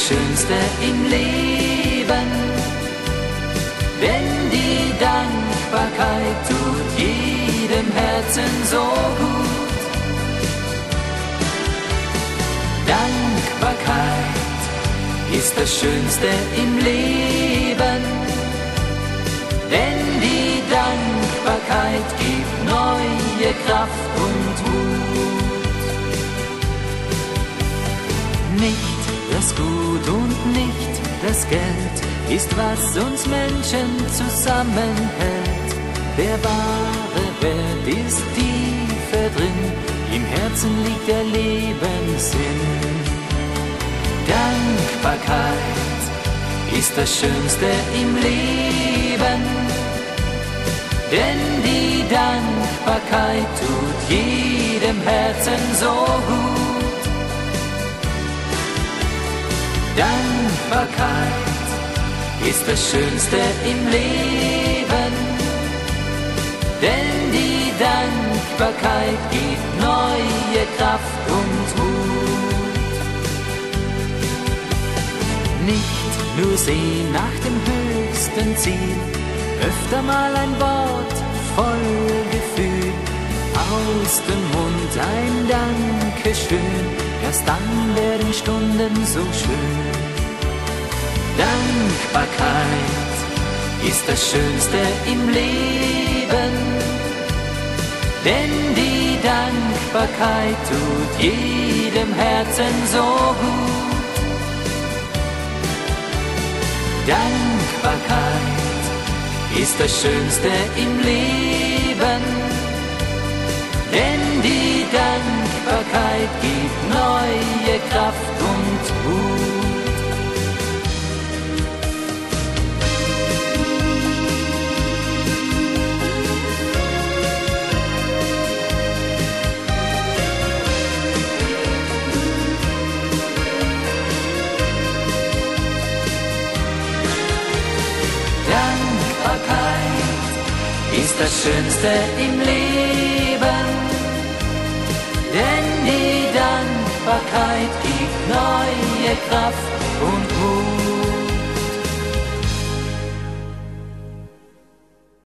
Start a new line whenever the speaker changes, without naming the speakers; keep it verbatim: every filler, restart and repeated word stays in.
Schönste im Leben, denn die Dankbarkeit tut jedem Herzen so gut. Dankbarkeit ist das Schönste im Leben, denn die Dankbarkeit gibt neue Kraft und Mut. Nicht das Gut und nicht das Geld ist, was uns Menschen zusammenhält. Der wahre Wert ist tiefer drin, im Herzen liegt der Lebenssinn. Dankbarkeit ist das Schönste im Leben, denn die Dankbarkeit tut jedem Herzen so gut. Dankbarkeit ist das Schönste im Leben, denn die Dankbarkeit gibt neue Kraft und Mut. Nicht nur sehen nach dem höchsten Ziel, öfter mal ein Wort voll Gefühl, aus dem Mund ein Dankeschön, erst dann werden Stunden so schön. Dankbarkeit ist das Schönste im Leben, denn die Dankbarkeit tut jedem Herzen so gut. Dankbarkeit ist das Schönste im Leben, denn die Dankbarkeit gibt neue Kraft und Mut. Ist das Schönste im Leben, denn die Dankbarkeit gibt neue Kraft und Mut.